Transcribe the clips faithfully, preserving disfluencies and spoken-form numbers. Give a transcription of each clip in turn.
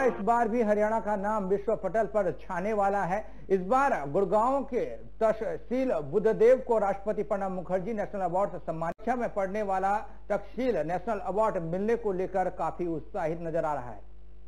इस बार भी हरियाणा का नाम विश्व पटल पर छाने वाला है। इस बार गुड़गांव के तक्षशिल बुद्धदेव को राष्ट्रपति प्रणब मुखर्जी नेशनल अवार्ड से सम्मानित में पढ़ने वाला तक्षशिल नेशनल अवार्ड मिलने को लेकर काफी उत्साहित नजर आ रहा है।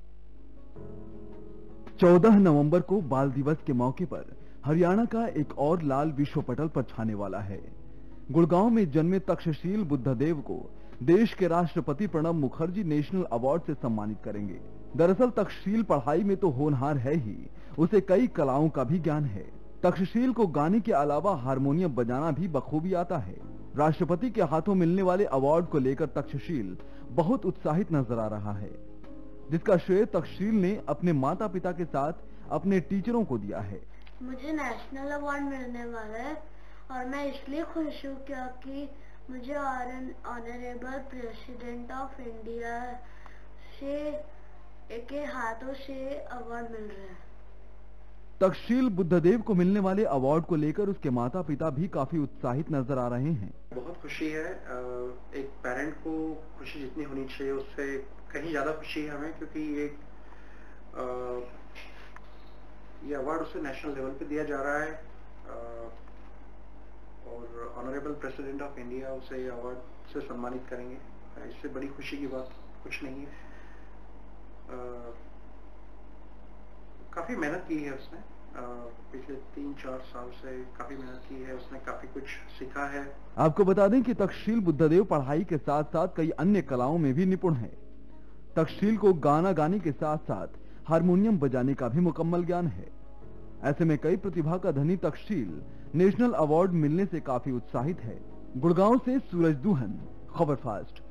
चौदह नवंबर को बाल दिवस के मौके पर हरियाणा का एक और लाल विश्व पटल पर छाने वाला है। गुड़गांव में जन्मे तक्षशिल बुद्धदेव को देश के राष्ट्रपति प्रणब मुखर्जी नेशनल अवार्ड से सम्मानित करेंगे। दरअसल तक्षशिल पढ़ाई में तो होनहार है ही, उसे कई कलाओं का भी ज्ञान है। तक्षशिल को गाने के अलावा हारमोनियम बजाना भी बखूबी आता है। राष्ट्रपति के हाथों मिलने वाले अवार्ड को लेकर तक्षशिल बहुत उत्साहित नजर आ रहा है, जिसका श्रेय तक्षशिल ने अपने माता पिता के साथ अपने टीचरों को दिया है। मुझे नेशनल अवार्ड मिलने वाला है और मैं इसलिए खुश हूँ क्योंकि मुझे ऑनरेबल प्रेसिडेंट ऑफ इंडिया से के हाथों से अवार्ड मिल रहा है। तक्षशिल बुद्धदेव को मिलने वाले अवार्ड को लेकर उसके माता पिता भी काफी उत्साहित नजर आ रहे हैं। बहुत खुशी है। एक पेरेंट को खुशी जितनी होनी चाहिए उससे कहीं ज्यादा खुशी है हमें, क्योंकि एक ये अवार्ड उसे नेशनल लेवल पे दिया जा रहा है और ऑनरेबल प्रेसिडेंट ऑफ इंडिया उसे ये अवार्ड से सम्मानित करेंगे। इससे बड़ी खुशी की बात कुछ नहीं है। आ, काफी मेहनत की है उसने, आ, पिछले तीन चार साल से काफी मेहनत की है उसने, काफी कुछ सीखा है। आपको बता दें कि तक्षशिल बुद्धदेव पढ़ाई के साथ साथ कई अन्य कलाओं में भी निपुण है। तक्षशिल को गाना गाने के साथ साथ हारमोनियम बजाने का भी मुकम्मल ज्ञान है। ऐसे में कई प्रतिभा का धनी तक्षशिल नेशनल अवार्ड मिलने से काफी उत्साहित है। गुड़गांव से सूरज दुहन, खबर फास्ट।